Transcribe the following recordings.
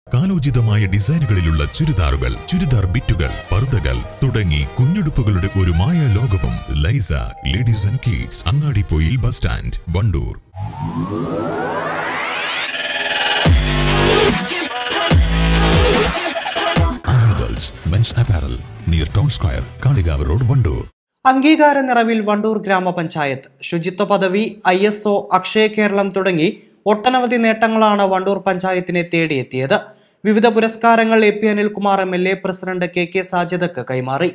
കാലോചിതമായ ഡിസൈനുകളിലുള്ള ചുരിദാറുകൾ, ചുരിദാർ ബിറ്റുകൾ, പർദ്ദകൾ തുടങ്ങി കുഞ്ഞുടുപ്പുകളുടെ ഒരു മായ ലോകവും. ലൈസ ladies and kids, Angadipoyil bus stand, Vandoor. Men's Apparel near Town Square, Kaligav Road, Vandoor. അംഗീകാര നിറവിൽ വണ്ടൂർ ഗ്രാമപഞ്ചായത്ത്. ശുചിത്വ പദവി, ISO, അക്ഷയ കേരളം തുടങ്ങി ഒട്ടനവധി നേട്ടങ്ങളാണ് വണ്ടൂർ പഞ്ചായത്തിനെ തേടിയെത്തിയത്. വിവിധ പുരസ്കാരങ്ങൾ AP Anilkumar MLA president KK സാജിദക്ക് കൈമാറി.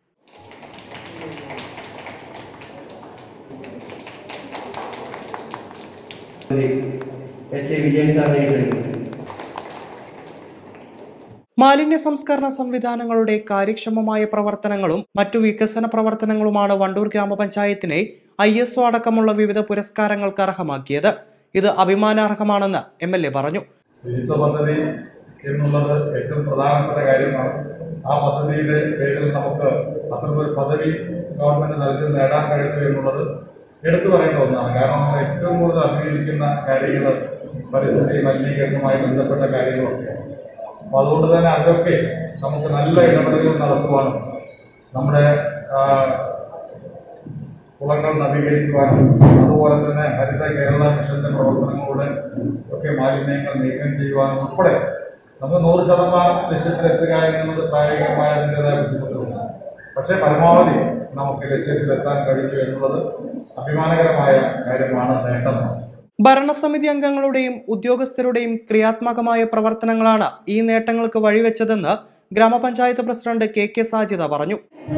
മാലിന്യ സംസ്കരണ സംവിധാനങ്ങളുടെ കാര്യക്ഷമമായ പ്രവർത്തനങ്ങളും മറ്റു വികസന പ്രവർത്തനങ്ങളുമാണ് വണ്ടൂർ ഗ്രാമപഞ്ചായത്തിനെ ISO അടക്കമുള്ള വിവിധ പുരസ്കാരങ്ങൾക്ക് അർഹമാക്കിയത്. ഇത് അഭിമാനാർഹമാണെന്ന് MLA പറഞ്ഞു. ശുചിത്വ പദ്ധതി എന്നുള്ളത് ഏറ്റവും പ്രധാനപ്പെട്ട കാര്യമാണ്. ആ പദ്ധതിയുടെ പേരിൽ നമുക്ക് അത്തരമൊരു പദവി ഗവൺമെന്റ് നൽകി നേടാൻ കഴിഞ്ഞു എന്നുള്ളത് എടുത്തു പറയേണ്ട ഒന്നാണ്. കാരണം നമ്മൾ ഏറ്റവും കൂടുതൽ അഭിമുഖീകരിക്കുന്ന കാര്യങ്ങൾ പരിസ്ഥിതി മലിനീകരണവുമായി ബന്ധപ്പെട്ട കാര്യങ്ങളൊക്കെയാണ്. അപ്പൊ അതുകൊണ്ട് തന്നെ അതൊക്കെ നമുക്ക് നല്ല ഇടപെടലുകൾ നടത്തുവാനും നമ്മുടെ കുളങ്ങൾ നവീകരിക്കുവാനും അതുപോലെ തന്നെ ഹരിത കേരള മിഷന്റെ പ്രവർത്തനങ്ങളുടെ ഒക്കെ മാലിന്യങ്ങൾ നീക്കം ചെയ്യുവാനും ഉൾപ്പെടെ നമുക്ക് 100% ലക്ഷ്യത്തിലെത്തുക എന്നുള്ളത് പ്രായോഗികമായ അതിൻ്റെതായ ബുദ്ധിമുട്ടുണ്ട്. പക്ഷേ പരമാവധി നമുക്ക് ലക്ഷ്യത്തിലെത്താൻ കഴിഞ്ഞു എന്നുള്ളത് അഭിമാനകരമായ കാര്യമാണ്, നേട്ടമാണ്. ഭരണസമിതി അംഗങ്ങളുടെയും ഉദ്യോഗസ്ഥരുടെയും ക്രിയാത്മകമായ പ്രവർത്തനങ്ങളാണ് ഈ നേട്ടങ്ങൾക്ക് വഴിവെച്ചതെന്ന് ഗ്രാമപഞ്ചായത്ത് പ്രസിഡന്റ് KK സാജിദ പറഞ്ഞു.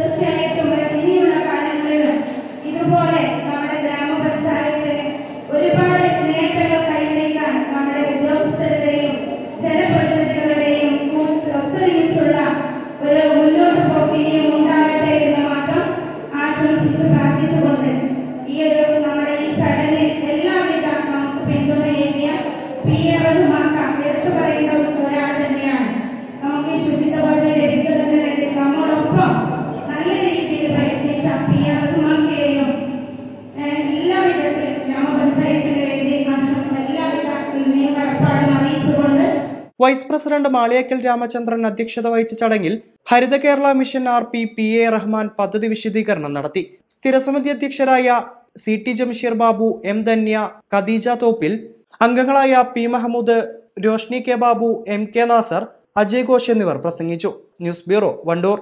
വൈസ് പ്രസിഡന്റ് മാളിയേക്കൽ രാമചന്ദ്രൻ അധ്യക്ഷത വഹിച്ച ചടങ്ങിൽ Haritha Kerala mission RP PA Rahman പദ്ധതി വിശദീകരണം നടത്തി. സ്ഥിരസമിതി അധ്യക്ഷരായ CT ജംഷീർ ബാബു, M ധന്യ, ഖദീജ തോപ്പിൽ, അംഗങ്ങളായ P Mahmood, Roshni K Babu, MK Nasar, Ajay Ghosh എന്നിവർ പ്രസംഗിച്ചു. News bureau, Vandoor.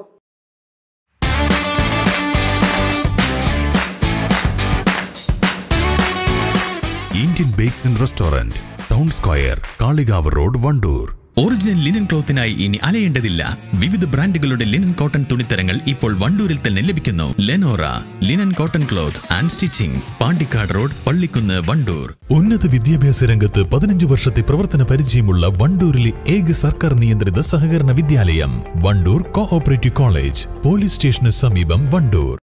Indian Bakes and Restaurant, Town Square, Kaligav Road, Vandoor. Original linen ക്ലോത്തിനായി ഇനി അലയേണ്ടതില്ല. വിവിധ ബ്രാൻഡുകളുടെ ലിനൻ കോട്ടൺ തുണിത്തരങ്ങൾ ഇപ്പോൾ വണ്ടൂരിൽ തന്നെ ലഭിക്കുന്നു. Lenora linen cotton cloth and stitching, Pandikkad road, Pallikkunnu, Vandoor. ഉന്നത വിദ്യാഭ്യാസ രംഗത്ത് 15 വർഷത്തെ പ്രവർത്തന പരിചയമുള്ള വണ്ടൂരിലെ ഏക സർക്കാർ നിയന്ത്രിത സഹകരണ വിദ്യാലയം വണ്ടൂർ കോഓപ്പറേറ്റീവ് കോളേജ്, പോലീസ് സ്റ്റേഷന് സമീപം, വണ്ടൂർ.